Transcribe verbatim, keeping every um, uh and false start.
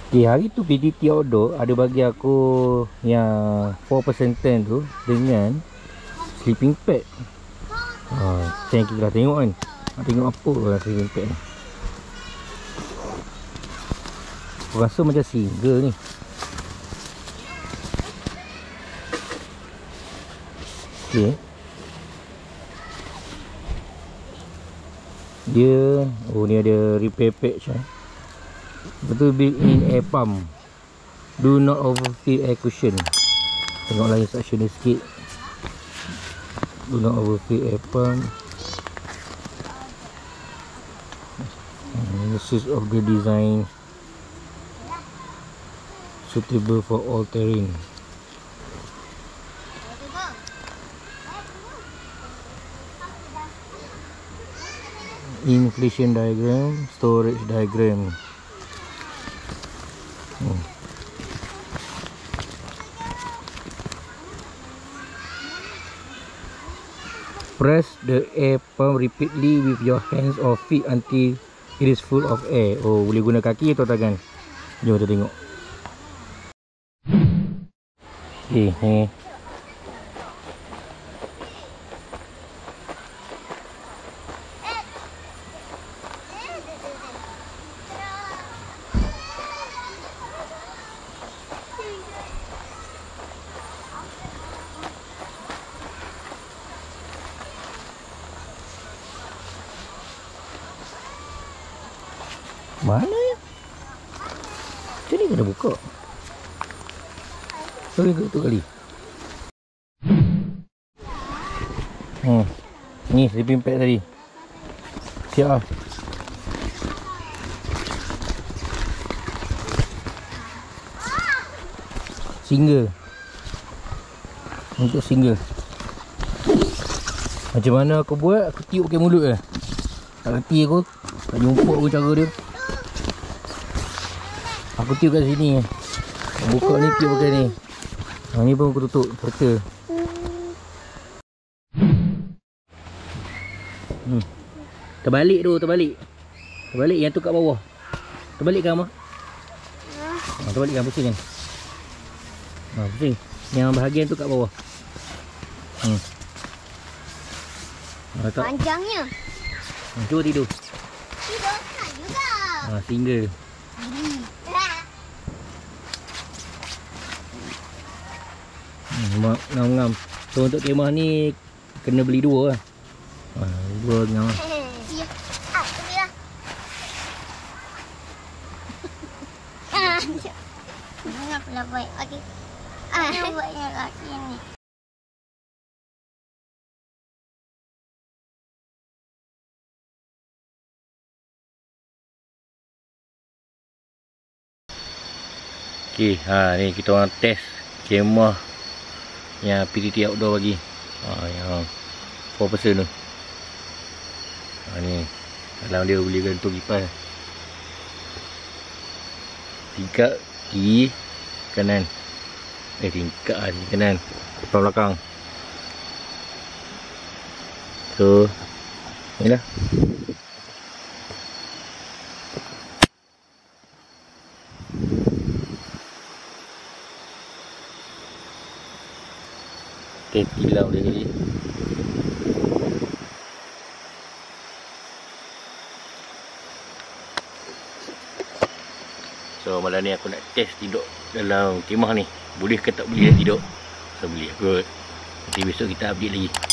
Okay, hari tu P T T Outdoor ada bagi aku yang four percent ten tu dengan sleeping pad. Ha, macam kita dah tengok kan. Nak tengok apa lah sleeping pad ni. Aku rasa macam single ni. Okay. Dia, oh ni ada repair patch eh. Betul, built-in air pump. Do not overfill air cushion. Tengoklah instruction dia sikit. Do not overfill air pump. Analysis of the design. Suitable for all terrain. Inflation diagram, storage diagram. Hmm. Press the air pump repeatedly with your hands or feet until it is full of air. Oh, boleh guna kaki atau tangan. Jom kita tengok. Okay, ni. Mana ya? Macam ni kena buka. Sorry ke tu kali. Hmm. Ni sleeping pad tadi. Siap lah. Single. Untuk single. Macam mana aku buat? Aku tiup pakai mulut je. Tak reti aku. Tak jumpa aku cara dia. Aku tiup kat sini. Buka ni tiup pakai ni. Ha, ni pun aku tutup. Betul. Hmm. Terbalik tu, terbalik. Terbalik yang tu kat bawah. Terbalikkan Amah. Ha, terbalikkan, pusingkan. Ha, pusing. Yang bahagian tu kat bawah. Hmm. Ha, panjangnya. Ha, cuba tidur. Tidur kan juga. Ha, single. Hmm, ngam-ngam. So untuk kemah ni kena beli dua lah. Ha, dua ngam. Ya. Ah, belilah. Ah. Jangan pula baik. Okey. Ah, buatnya kat sini. Okey, ha ni kita orang test kemah yang P T T Outdoor bagi. Ha, yang four percent tu. Ha ni dalam dia boleh gantung kipas. Tingkap kiri kanan. Eh tingkap ah kanan. Depan belakang. So inilah. Okay, hilang dia tadi. So malam ni aku nak test tidur dalam kemah ni. Boleh ke tak boleh tidur? So boleh kot. Nanti besok kita update lagi.